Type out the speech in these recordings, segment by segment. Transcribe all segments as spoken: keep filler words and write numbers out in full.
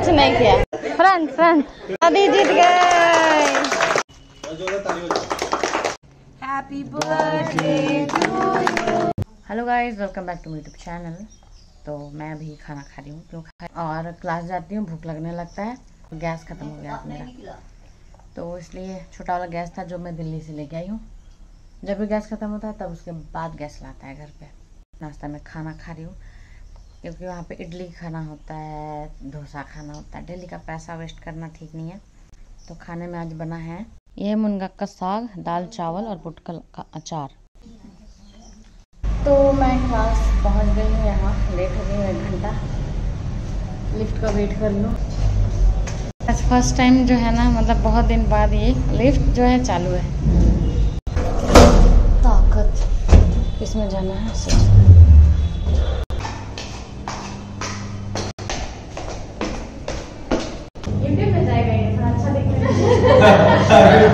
कुछ नहीं किया। फ्रंट फ्रंट दादी जीत गए। Happy birthday to you. Hello guys, welcome back to my YouTube channel. तो मैं अभी खाना खा रही हूँ, क्यों खा और क्लास जाती हूँ, भूख लगने लगता है। गैस खत्म हो गया मेरा, तो इसलिए छोटा वाला गैस था जो मैं दिल्ली से लेके आई हूँ। जब भी गैस खत्म होता है तब उसके बाद गैस लाता है घर पे। नाश्ता में खाना खा रही हूँ, क्योंकि वहाँ पे इडली खाना होता है, डोसा खाना होता है। डेली का पैसा वेस्ट करना ठीक नहीं है। तो खाने में आज बना है ये मुनगा का साग, दाल चावल और पुटकल का अचार। तो मैं क्लास पहुँच गई हूँ, यहाँ लेट हो गई हूँ एक घंटा। लिफ्ट का वेट कर लूँ। आज फर्स्ट टाइम जो है ना, मतलब बहुत दिन बाद ये लिफ्ट जो है चालू है। ताकत इसमें जाना है सच। यूट्यूब में जाएगा ये, थोड़ा अच्छा दिखता है।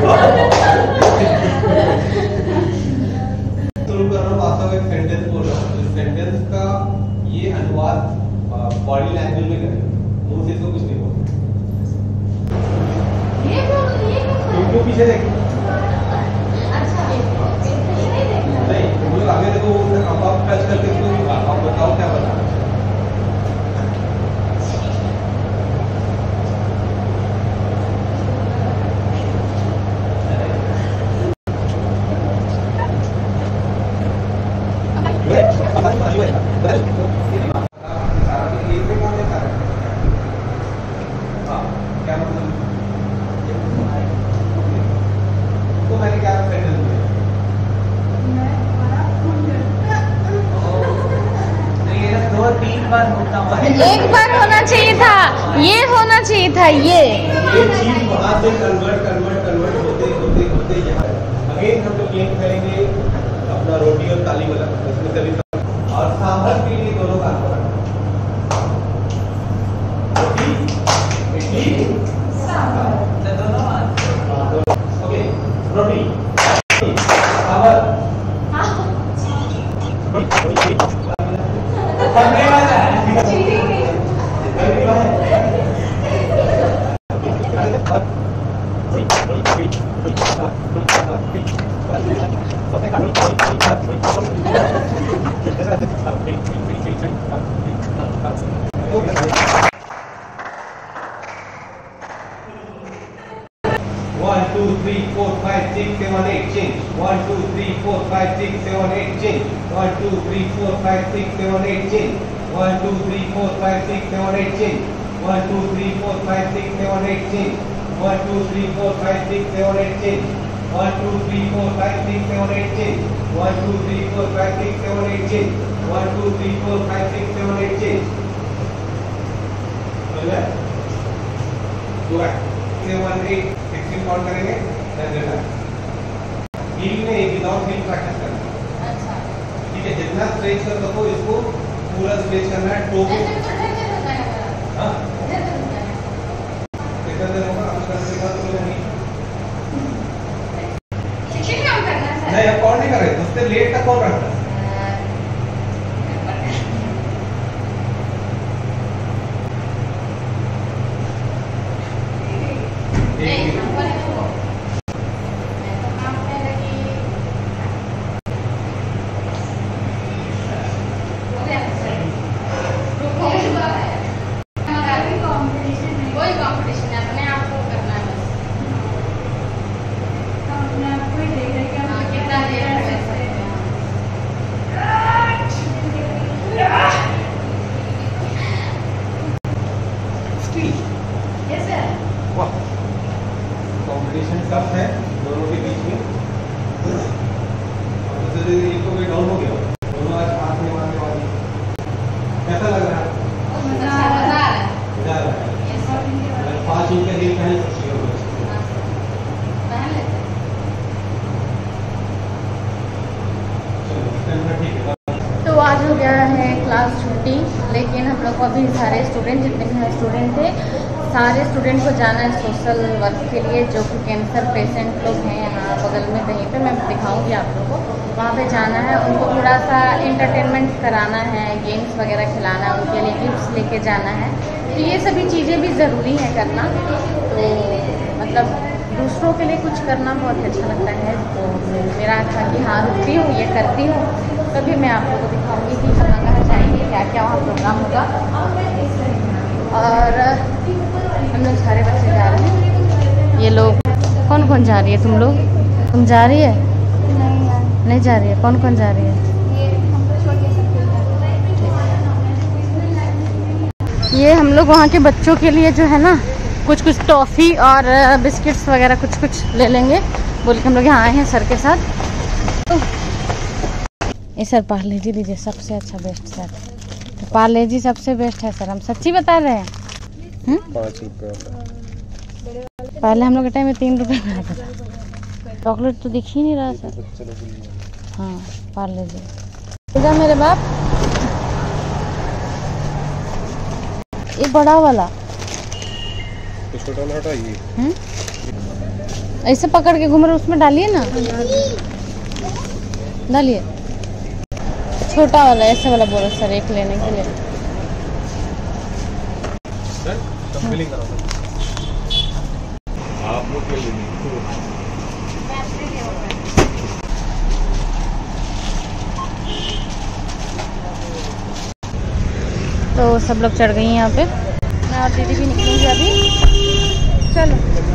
शुरू कर रहा हूँ, आपका एक सेंटेंस बोल रहा हूँ। इस सेंटेंस का ये अनुवाद बॉडी लैंग्वेज में करें, मुंह से इसको कुछ नहीं बोल। ये बोल ये यूट्यूब पीछे देखो। अच्छा नहीं, तुम लोग आगे देखो, आप आप टच करके इसको आप बताओ क्या बता। एक बार होना चाहिए था, ये होना चाहिए था। ये ये चीज वहां से कन्वर्ट कन्वर्ट कन्वर्ट होते होते होते यहाँ अगेन हम लोग गेम करेंगे अपना रोटी और ताली वाला, इसमें सभी और सांभर के लिए दोनों काम करेंगे। रोटी इडली सांभर दोनों। ओके, रोटी सांभर बनने वाला है। One, two, three, four, five, six, seven, eight, change. One, two, three, four, five, six, seven, eight, change. One, two, three, four, five, six, seven, eight, change. One, two, three, four, five, six, seven, eight, change. One, two, three, four, five, six, seven, eight, change. One, two, three, four, five, six, seven, eight, change. One, two, three, four, five, six, seven, eight, change. One, two, three, four, five, six, seven, eight, change. One, two, three, four, five, six, seven, eight, change. हो गया? दो आठ, seven, eight, sixteen count करेंगे, then return. Heel में एक without heal practice करना। अच्छा। ठीक है, जितना स्ट्रेच कर सको इसको पूरा स्ट्रेच करना है। टो पे। हाँ। कितना देर होगा आपको करने के बाद? तो नहीं। शिक्षण काम करना है। नहीं, अब कौन नहीं कर रहे, उससे लेट तक कौन रखता है? कंपटीशन टफ है दोनों के बीच में। और एक तो वेट डाउन हो गया, दोनों आज हाथ में मारने वाली। कैसा लग रहा है? मजा आ रहा है। मजा आ रहा है। पाँच इंच का हील पहन सकती हो। तो आज हो गया है क्लास छुट्टी, लेकिन हम लोग को अभी सारे स्टूडेंट जितने भी स्टूडेंट थे सारे स्टूडेंट को जाना है सोशल वर्क के लिए, जो कि कैंसर पेशेंट लोग हैं यहाँ बगल में कहीं पे, मैं दिखाऊंगी आप लोगों को। वहाँ पे जाना है, उनको थोड़ा सा एंटरटेनमेंट कराना है, गेम्स वगैरह खिलाना है, उनके लिए गिफ्ट्स लेके जाना है। तो ये सभी चीज़ें भी ज़रूरी है करना। तो मतलब दूसरों के लिए कुछ करना बहुत अच्छा लगता है। तो मेरा था कि हाँ रुकती हूँ, ये करती हूँ, तभी मैं आप लोगों को दिखाऊंगी कि कहाँ कहाँ जाएंगे, क्या क्या वहाँ प्रोग्राम होगा। और हम लोग सारे बच्चे जा रहे हैं। ये लोग कौन कौन जा रही है? तुम लोग तुम जा रही है? नहीं यार, नहीं जा रही है? कौन कौन जा रही है? ये हम तो छोड़ के सब ये हम लोग वहाँ के बच्चों के लिए जो है ना कुछ कुछ टॉफ़ी और बिस्किट्स वगैरह कुछ कुछ ले लेंगे बोल के हम लोग यहाँ आए हैं सर के साथ। ये सर पार्ले जी लीजिए, सबसे अच्छा बेस्ट सर। तो पार्ले जी सबसे बेस्ट है सर, हम सच्ची बता रहे हैं। पाँच रुपये पहले हम लोग के टाइम में तीन रुपये में आता था। चॉकलेट तो दिख ही नहीं रहा सर। हाँ पार्ले जी। इधर मेरे बाप, ये बड़ा वाला तो छोटा वाला हटाइए। हम्म ऐसे पकड़ के घूम रहे, उसमें डालिए ना, डालिए। छोटा वाला ऐसे वाला बोलो सर, एक लेने के लिए। सर कब बिलिंग कराओ आप लोग के लिए। तो सब लोग चढ़ गई हैं यहाँ पे, मैं और दीदी भी निकलूंगी अभी। चलो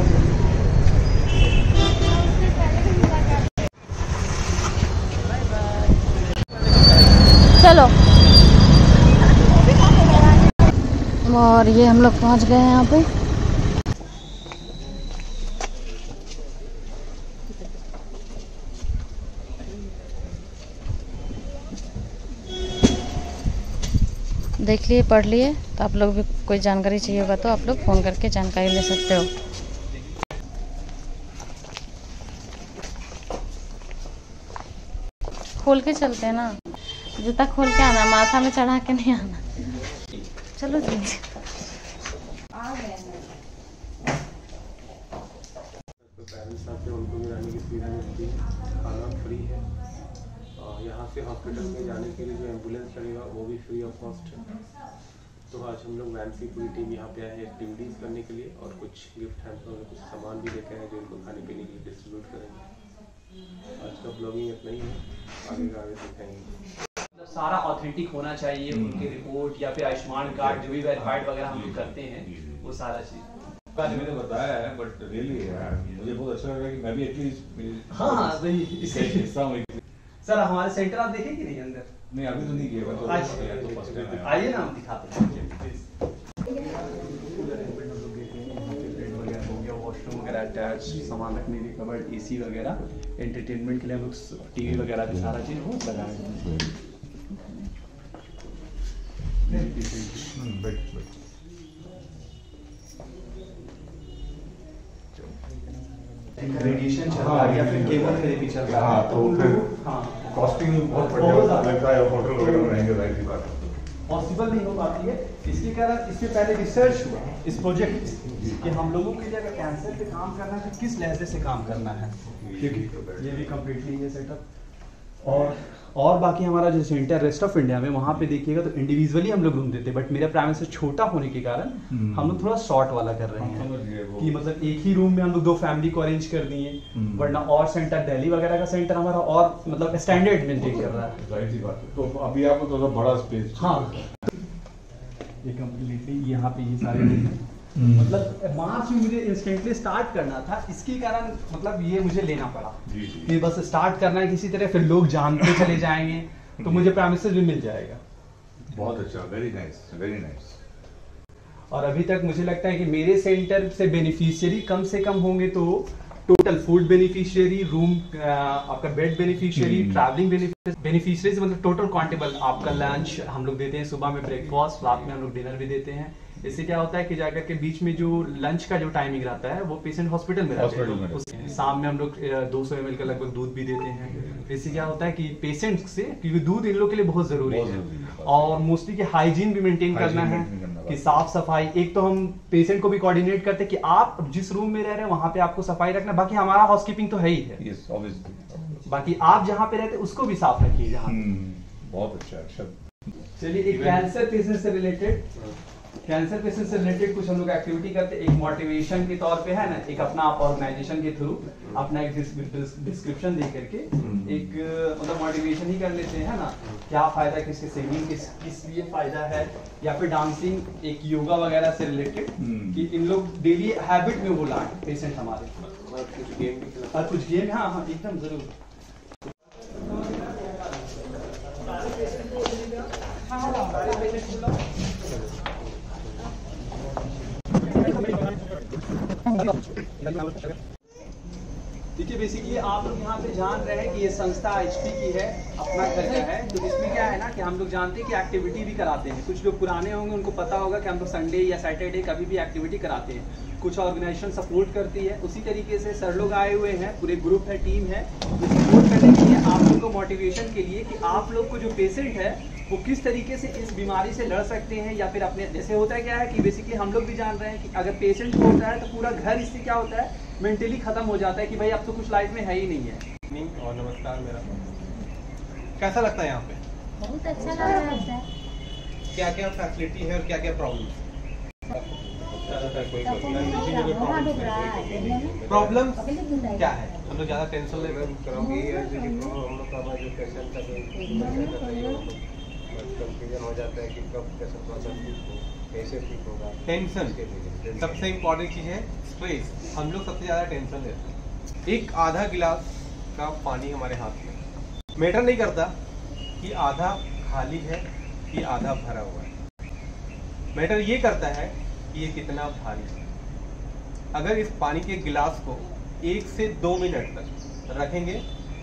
चलो। और ये हम लोग पहुँच गए हैं यहाँ पे। देख लिए, पढ़ लिए, तो आप लोग भी कोई जानकारी चाहिए होगा तो आप लोग फ़ोन करके जानकारी ले सकते हो। खोल के चलते हैं ना, जूता खोल के आना, माथा में चढ़ा के नहीं आना। चलो जी। पेरेंट्स आते हैं, उनको भी रहने की सुविधा मिलती है, खाना फ्री है। यहाँ से हॉस्पिटल में जाने के लिए जो एम्बुलेंस लगेगा वो भी फ्री ऑफ कॉस्ट है। तो आज हम लोग वैन की पूरी टीम यहाँ पे आए हैं एक्टिविटीज़ करने के लिए, और कुछ गिफ्ट हैम्पर और कुछ सामान भी लेके आए जो इनको खाने पीने के लिए डिस्ट्रीब्यूट करेंगे। आज का ब्लॉगिंग इतना ही है, आगे का आगे दिखाएंगे। सारा ऑथेंटिक होना चाहिए, उनके रिपोर्ट या फिर आयुष्मान कार्ड जो भी वेरीफाइड वगैरह हम लोग करते हैं, वो सारा चीज़ आज मैंने बताया है, बट रियली मुझे बहुत अच्छा लगा कि मैं भी एटलीस्ट हाँ हाँ वही इससे हिस्सा हूँ। सर हमारे सेंटर आप देखें कि नहीं अंदर? नहीं अभी तो नहीं किया, मैं तो अच्छा, तो फर्स्ट टाइम आया। आइए ना हम दिखाते हैं। वॉशरूम वगैरह अटैच, सामान रखने के कबर्ड, एसी वगैरह, एंटरटेनमेंट के लिए हम लोग टीवी वगैरह भी सारा चीज़ बहुत लगाए हैं। रेडिएशन चल रहा है या फिर केमोथेरेपी चल रहा है, हाँ, तो फिर हाँ कॉस्टिंग बहुत बढ़िया लगता है, होटल वगैरह में रहेंगे, जाहिर सी बात है। पॉसिबल नहीं हो पाती है। इसके कारण इससे पहले रिसर्च हुआ इस प्रोजेक्ट कि हम लोगों के लिए अगर कैंसर पे काम करना है तो किस लहजे से काम करना है, क्योंकि ये भी कम्प्लीटली ये सेटअप। और और बाकी हमारा जो सेंटर रेस्ट ऑफ इंडिया में वहाँ पे देखिएगा तो इंडिविजुअली हम लोग रूम देते हैं, बट मेरा प्राइवेट से छोटा होने के कारण हम लोग थोड़ा शॉर्ट वाला कर रहे हैं कि मतलब एक ही रूम में हम लोग दो फैमिली को अरेंज कर दिए, वरना और सेंटर दिल्ली वगैरह का सेंटर हमारा और मतलब स्टैंडर्ड मेंटेन कर रहा है। जाहिर सी बात है, तो अभी आपको थोड़ा बड़ा स्पेस। हाँ ये कम्प्लीटली यहाँ पे ये सारे मतलब मार्च में मुझे इंस्टेंटली स्टार्ट करना था, इसके कारण मतलब ये मुझे लेना पड़ा कि बस स्टार्ट करना है किसी तरह, फिर लोग जानते चले जाएंगे तो मुझे प्रेमिसेस भी मिल जाएगा। बहुत अच्छा, वेरी नाइस, वेरी नाइस। और अभी तक मुझे लगता है कि मेरे सेंटर से बेनिफिशियरी कम से कम होंगे तो टोटल फूड बेनिफिशियरी, रूम आपका बेड बेनिफिशियरी, ट्रैवलिंग बेनिफिशियरीज मतलब टोटल काउंटेबल। आपका लंच हम लोग देते हैं, सुबह में ब्रेकफास्ट, रात में हम लोग डिनर भी देते हैं। इससे क्या होता है कि जाकर के बीच में जो लंच का जो टाइमिंग रहता है वो पेशेंट हॉस्पिटल में रहते हैं, उस शाम में हम लोग दो सौ एम एल का लगभग दूध भी देते हैं। इससे क्या होता है कि पेशेंट से, क्योंकि दूध इन लोग के लिए बहुत जरूरी है, और मोस्टली कि हाइजीन भी मेंटेन करना है। कि साफ सफाई, एक तो हम पेशेंट को भी कोऑर्डिनेट करते हैं कि आप जिस रूम में रह रहे हैं वहां पे आपको सफाई रखना, बाकी हमारा हाउसकीपिंग तो है ही है, Yes, obviously. बाकी आप जहाँ पे रहते हैं उसको भी साफ रखिए जहाँ पे। हम्म, बहुत अच्छा अच्छा। चलिए, एक कैंसर पेशेंट से रिलेटेड कैंसर पेशेंट से रिलेटेड कुछ हम लोग एक्टिविटी करते हैं, एक मोटिवेशन के तौर पे है ना, एक अपना आप ऑर्गेनाइजेशन के थ्रू अपना एक डिस्क्रिप्शन दे करके एक मतलब मोटिवेशन ही कर लेते हैं, है ना, क्या फायदा है, किसके सिंगिंग किस किस लिए फायदा है, या फिर डांसिंग, एक योगा वगैरह से रिलेटेड कि इन लोग डेली हैबिट में वो लाएं पेशेंट हमारे, और कुछ गेम, हाँ हाँ एकदम जरूर। देखिए, बेसिकली आप लोग यहाँ पे जान रहे हैं कि ये संस्था एचपी की है, अपना खर्चा है, तो इसमें क्या है ना कि हम लोग जानते हैं कि एक्टिविटी भी कराते हैं। कुछ लोग पुराने होंगे, उनको पता होगा कि हम लोग संडे या सैटरडे कभी भी एक्टिविटी कराते हैं, कुछ ऑर्गेनाइजेशन सपोर्ट करती है। उसी तरीके से सर लोग आए हुए हैं, पूरे ग्रुप है, टीम है, जो सपोर्ट करने के लिए आप लोग को मोटिवेशन के लिए कि आप लोग को जो पेशेंट है वो किस तरीके से इस बीमारी से लड़ सकते हैं, या फिर अपने जैसे होता है क्या है कि बेसिकली हम लोग भी जान रहे हैं कि अगर पेशेंट को होता है तो पूरा घर इससे क्या होता है मेंटली खत्म हो जाता है कि भाई अब तो कुछ लाइफ में है ही नहीं है। और नमस्कार, मेरा कैसा लगता है यहाँ पे? बहुत अच्छा लग रहा है। क्या क्या फैसिलिटी है और क्या क्या प्रॉब्लम? प्रॉब्लम क्या है? हम लोग ज्यादा टेंशन ले रहे हैं, हम लोग का जो पेशेंट का कंफ्यूजन हो जाता है कि कब पेशेंट का ठीक हो, कैसे ठीक होगा। टेंशन सबसे इम्पोर्टेंट चीज है, स्ट्रेस। हम लोग सबसे ज्यादा टेंशन लेते हैं। एक आधा गिलास का पानी हमारे हाथ में, मैटर नहीं करता कि आधा खाली है कि आधा भरा हुआ है, मैटर ये करता है कि ये कितना भारी है। अगर इस पानी के गिलास को एक से दो मिनट तक रखेंगे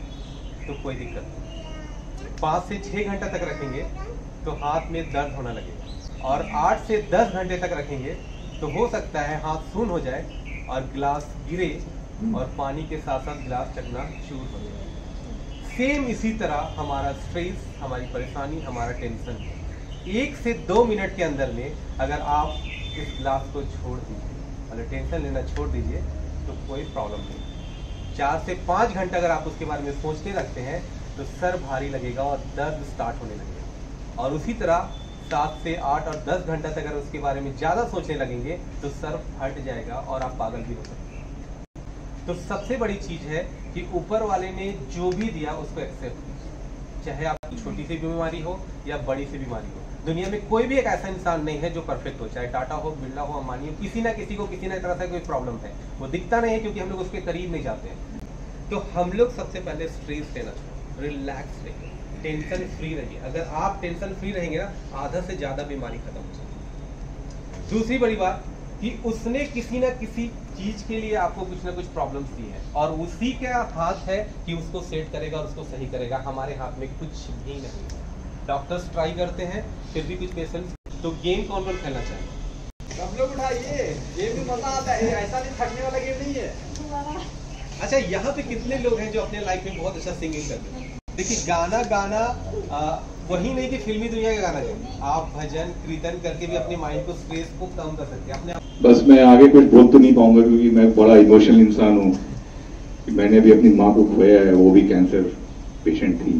तो कोई दिक्कत नहीं, पाँच से छः घंटा तक रखेंगे तो हाथ में दर्द होने लगेगा, और आठ से दस घंटे तक रखेंगे तो हो सकता है हाथ सून हो जाए और गिलास गिरे और पानी के साथ साथ गिलास चकना चूर हो जाए। सेम इसी तरह हमारा स्ट्रेस, हमारी परेशानी, हमारा टेंशन, एक से दो मिनट के अंदर में अगर आप इस गिलास को छोड़ दीजिए, अगर टेंशन लेना छोड़ दीजिए तो कोई प्रॉब्लम नहीं। चार से पाँच घंटा अगर आप उसके बारे में सोचते रखते हैं तो सर भारी लगेगा और दर्द स्टार्ट होने लगेगा, और उसी तरह सात से आठ और दस घंटा तक अगर उसके बारे में ज़्यादा सोचने लगेंगे तो सर फट जाएगा और आप पागल भी हो सकते हैं। तो सबसे बड़ी चीज़ है कि ऊपर वाले ने जो भी दिया उसको एक्सेप्ट कीजिए, चाहे आपकी छोटी सी बीमारी हो या बड़ी सी बीमारी हो। दुनिया में कोई भी एक ऐसा इंसान नहीं है जो परफेक्ट हो, चाहे टाटा हो, बिरला हो, अंबानी हो, किसी ना किसी को किसी ना तरह से कोई प्रॉब्लम है, वो दिखता नहीं है क्योंकि हम लोग उसके करीब नहीं जाते हैं। तो हम लोग सबसे पहले स्ट्रेस लेना चाहिए, रिलैक्स रहिए, टेंशन फ्री रहिए। अगर आप टेंशन फ्री रहेंगे ना, आधा से ज़्यादा बीमारी खत्म हो जाएगी। दूसरी बड़ी बात कि उसने किसी ना किसी चीज़ के लिए आपको कुछ ना कुछ प्रॉब्लम्स दी है, और उसी का हाथ है कि उसको सेट करेगा और उसको सही करेगा। हमारे हाथ में कुछ भी नहीं है। डॉक्टर्स ट्राई करते हैं, फिर भी कुछ पेशेंट्स। तो गेम कौन कौन खेलना चाहिए? सब लोग उठाइए, गेम में मजा आता है, ऐसा नहीं थकने वाला गेम नहीं है। अच्छा, यहाँ पे कितने लोग हैं जो अपने लाइफ में बहुत अच्छा सिंगिंग करते हैं? देखिए, गाना गाना आ, वही नहीं कि फिल्मी दुनिया का गाना गाए, आप भजन कीर्तन करके भी अपने माइंड को, स्ट्रेस को कम कर सकते हैं अपने आप। बस मैं आगे कुछ बोल तो नहीं पाऊंगा क्योंकि मैं बड़ा इमोशनल इंसान हूँ। मैंने भी अपनी माँ को खोया है, वो भी कैंसर पेशेंट थी।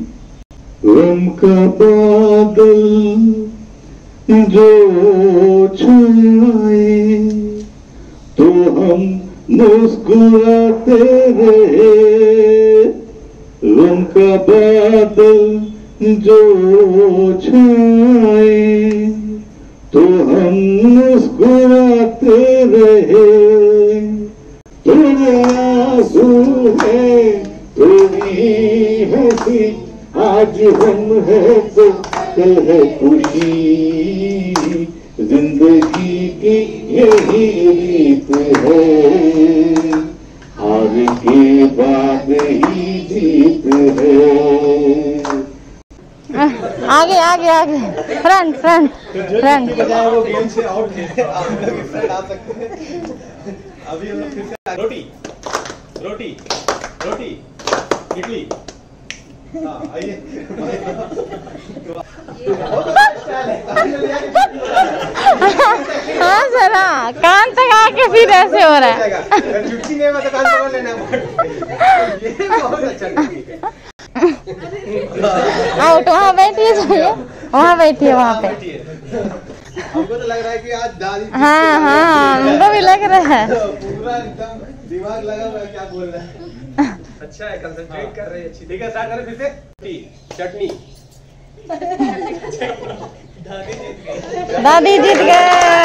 गम का बादल जो छाए तो हम मुस्कुराते रहे, गम का बादल जो छाए तो हम मुस्कुराते रहे, थोड़े आंसू है थोड़ी हंसी, आज हम है तो है खुशी, जिंदगी की यही रीत है, हार के बाद ही जीत है। आगे आगे आगे, फ्रंट फ्रंट फ्रंट। वो गेम से आउट थे, आप लोग इस साइड आ सकते हैं। अभी हम लोग फिर से रोटी रोटी रोटी इडली, हाँ आइए। बहुत अच्छा स्टाइल है। हाँ कान तक आके फिर ऐसे हो रहा है। छुट्टी नहीं मैं दुकान पकड़ लेना। ये बहुत अच्छा टेक्निक है। आउट वहाँ बैठिए जाइए, वहाँ बैठिए वहाँ पे। हमको तो लग रहा है कि आज दादी हाँ हाँ हमको भी लग रहा है। पूरा एकदम दिमाग लगा हुआ है क्या बोल रहा है। अच्छा है कंसंट्रेट कर रहे हैं अच्छी। ठीक है स्टार्ट करें फिर से। चटनी दादी जीत गए।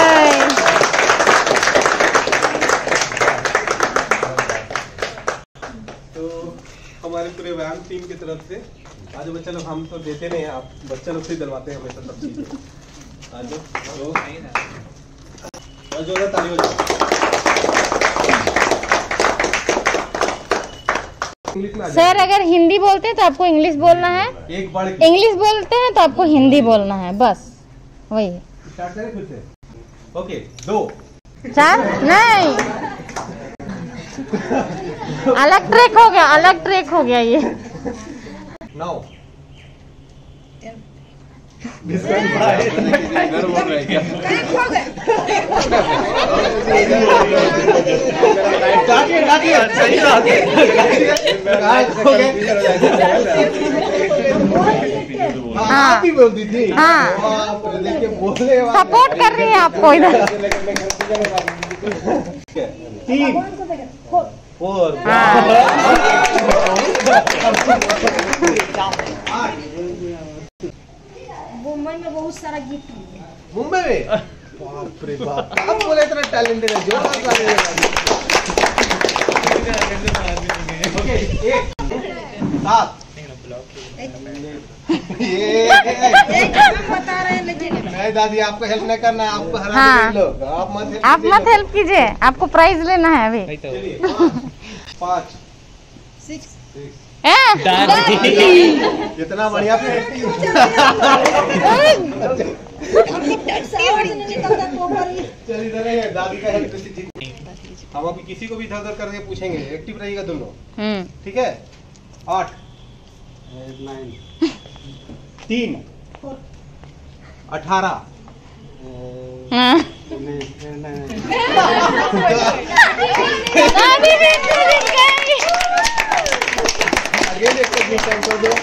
तो हमारे पूरे व्यायाम टीम की तरफ से आज बच्चा लोग हम तो देते नहीं हैं, आप बच्चा लोग से ही दिलवाते हैं हमेशा सब चीजें। आज जो जो ताली हो जाए। सर अगर हिंदी बोलते हैं तो आपको इंग्लिश बोलना है, एक बार इंग्लिश बोलते हैं तो आपको हिंदी बोलना है, बस वही। स्टार्ट करें फिर से। ओके दो चार नहीं, अलग ट्रैक हो गया, अलग ट्रैक हो गया ये। नौ आप ही बोल दी थी। हाँ देखिए बोले सपोर्ट कर रही है आपको इधर। तीन फोर मुंबई में बहुत सारा गिफ्ट है। मुंबई में बाप रे बाप आप बोले इतना टैलेंटेड है जो ओके एक सात ये बता रहे हैं लेकिन नहीं दादी आपको हेल्प नहीं करना है, आपको हरा हाँ। के लोग आप मत help आप कीजिए। मत हेल्प कीजिए, आपको प्राइज लेना है अभी। चलिए पाँच सिक्स ए, इतना बढ़िया चलिए चलिए दादी का हेल्प से जीत। हम अभी किसी को भी इधर उधर करके पूछेंगे, एक्टिव रहिएगा दोनों। हम्म ठीक है आठ तीन अठारह हाँ। दादी भी जीत गई। आगे देखो जिस टाइम कर दो।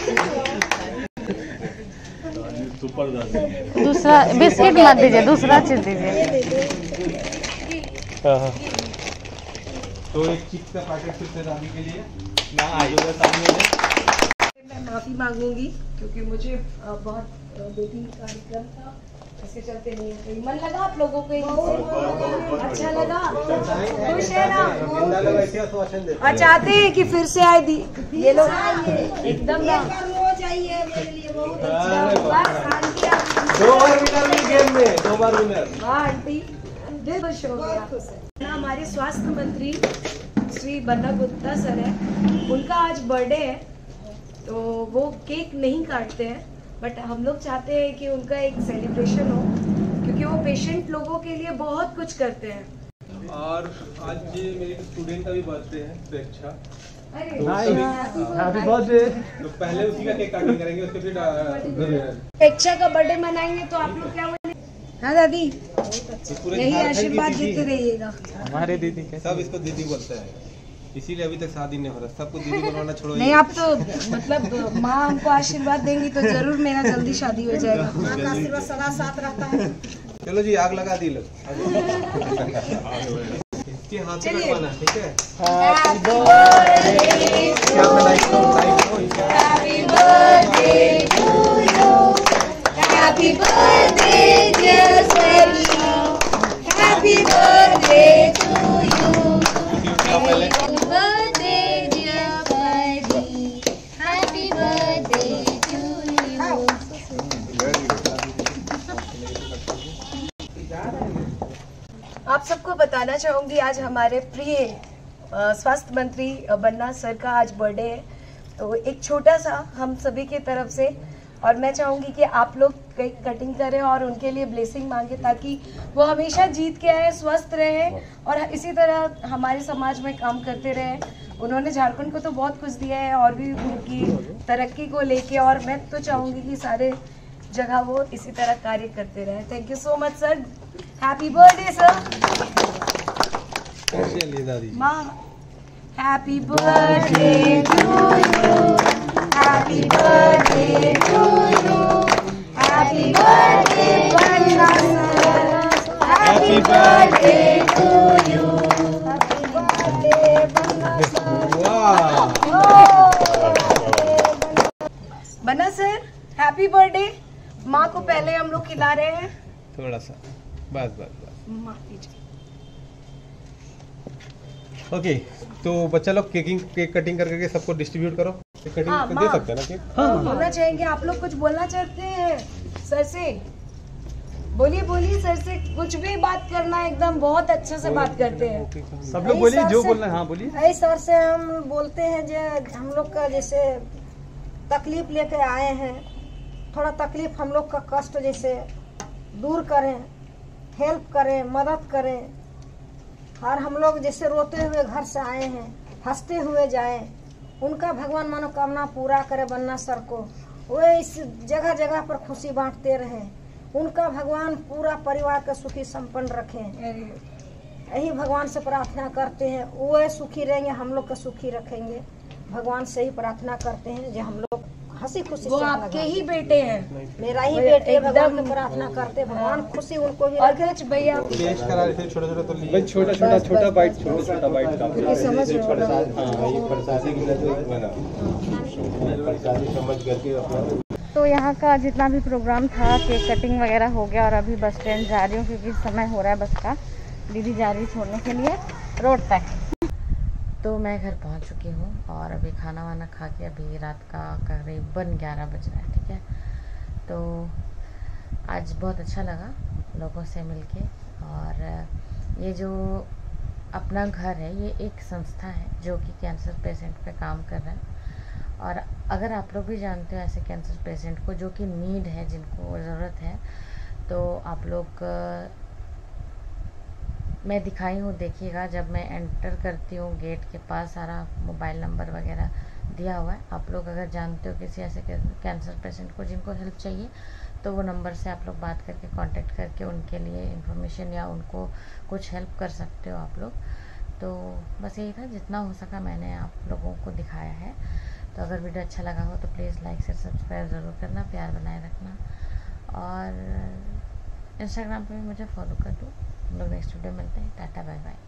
दूसरा बिस्किट मत दीजिए, दूसरा चीज दीजिए। तो एक चिप्स का पैकेट फिर से दादी के लिए। मैं माफ़ी मांगूंगी क्योंकि मुझे अ, बहुत अ, दो तीन कार्यक्रम था, इसके चलते नहीं है। मन लगा आप लोगों को, अच्छा लगा, खुश है ना? और चाहते हैं कि फिर से आए दी ये लोग एकदम ना रोज आइए मेरे लिए बहुत अच्छा। बस आंटी आप- दो बार विनर मिली गेम में, दो बार विनर। वाह आंटी दिल खुश हो गया। ना हमारे स्वास्थ्य मंत्री श्री बन्ना गुप्ता सर है, उनका आज बर्थडे है तो वो केक नहीं काटते हैं, बट हम लोग चाहते हैं कि उनका एक सेलिब्रेशन हो क्योंकि वो पेशेंट लोगों के लिए बहुत कुछ करते हैं। और आज मेरे स्टूडेंट का भी बर्थडे है स्वेच्छा। Happy birthday. तो पहले उसी का केक काटिंग करेंगे, उसके फिर पेक्षा का बर्थडे मनाएंगे तो आप लोग क्या बोलेंगे? हाँ दादी पूरे यही झारखंड की आशीर्वाद दीदी देते है। रहिएगा। हमारे दीदी सब इसको दीदी बोलते हैं, इसीलिए अभी तक शादी नहीं हो रहा। सबको दीदी बनवाना छोड़ो। नहीं आप तो मतलब माँ हमको आशीर्वाद देंगी तो जरूर मेरा जल्दी शादी हो जाएगा। आशीर्वाद सदा साथ रहता है। चलो जी आग लगा दी लोग। इसके हाथ से कटवाना है, ठीक है? आप सबको बताना चाहूँगी आज हमारे प्रिय अ, स्वास्थ्य मंत्री अ, बन्ना सर का आज बर्थडे है, तो एक छोटा सा हम सभी की तरफ से, और मैं चाहूँगी कि आप लोग केक कटिंग करें और उनके लिए ब्लेसिंग मांगे ताकि वो हमेशा जीत के आए, स्वस्थ रहे और इसी तरह हमारे समाज में काम करते रहे। उन्होंने झारखंड को तो बहुत कुछ दिया है और भी उनकी तरक्की को लेके, और मैं तो चाहूँगी कि सारे जगह वो इसी तरह कार्य करते रहे। Thank you so much sir, happy birthday sir. माँ happy birthday to you, happy birthday to you, happy birthday बन्ना sir, happy birthday to you, happy birthday बन्ना सर। बन्ना सर हैप्पी बर्थडे। माँ को पहले हम लोग खिला रहे हैं। थोड़ा सा बस बस बस माँ कीजिए। ओके, तो बच्चा लोग केकिंग केक कटिंग कर करके सबको डिस्ट्रीब्यूट करो। केक कटिंग हाँ, दे माँ। सकते हैं ना केक? बोलना चाहेंगे आप लोग, कुछ बोलना चाहते हैं सर से? बोलिए बोलिए सर से, कुछ भी बात करना है, एकदम बहुत अच्छे से बात करते हैं। सब लोग बोलिए जो बोलना है। हाँ बोलिए। ऐ सर से हम बोलते हैं जो हम लोग का जैसे तकलीफ लेके आए हैं, थोड़ा तकलीफ हम लोग का कष्ट जैसे दूर करें, हेल्प करें, मदद करें। और हम लोग जैसे रोते हुए घर से आए हैं, हंसते हुए जाएं। उनका भगवान मनोकामना पूरा करे बन्ना सर को। वो इस जगह जगह पर खुशी बांटते रहें। उनका भगवान पूरा परिवार का सुखी संपन्न रखें। यही भगवान से प्रार्थना करते हैं। वो सुखी रहेंगे, हम लोग का सुखी रखेंगे। भगवान से ही प्रार्थना करते हैं जो हम लोग हंसी खुशी वो से आपके लगा। ही बेटे हैं। मेरा ही बेटे है, भगवान एकदम- की प्रार्थना करते, भगवान खुशी उनको ही और रखे। कुछ भैया टेस्ट करा रहे थे छोटा छोटा तो लिए। भाई छोटा छोटा छोटा बाइट छोटा छोटा बाइट समझ रहे हो ना? हाँ ये प्रसादी की नजर बना प्रसादी समझ करके अपना तो यहाँ का जितना भी प्रोग्राम था, केक कटिंग वगैरह हो गया और अभी बस स्टैंड जा रही हूँ क्योंकि समय हो रहा है बस का। दीदी जा रही छोड़ने के लिए रोड तक। तो मैं घर पहुँच चुकी हूँ और अभी खाना वाना खा के अभी रात का करीबन ग्यारह बज रहा है। ठीक है, तो आज बहुत अच्छा लगा लोगों से मिलके। और ये जो अपना घर है, ये एक संस्था है जो कि कैंसर पेशेंट पे काम कर रहा है। और अगर आप लोग भी जानते हो ऐसे कैंसर पेशेंट को जो कि नीड है, जिनको ज़रूरत है, तो आप लोग मैं दिखाई हूँ, देखिएगा। जब मैं एंटर करती हूँ गेट के पास सारा मोबाइल नंबर वगैरह दिया हुआ है। आप लोग अगर जानते हो किसी ऐसे कैंसर पेशेंट को जिनको हेल्प चाहिए, तो वो नंबर से आप लोग बात करके कांटेक्ट करके उनके लिए इन्फॉर्मेशन या उनको कुछ हेल्प कर सकते हो आप लोग। तो बस यही था, जितना हो सका मैंने आप लोगों को दिखाया है। तो अगर वीडियो अच्छा लगा हो तो प्लीज़ लाइक से सब्सक्राइब ज़रूर करना, प्यार बनाए रखना। और इंस्टाग्राम पे भी मुझे फॉलो कर दो। हम लोग नेक्स्ट वीडियो मिलते हैं। टाटा बाय बाय।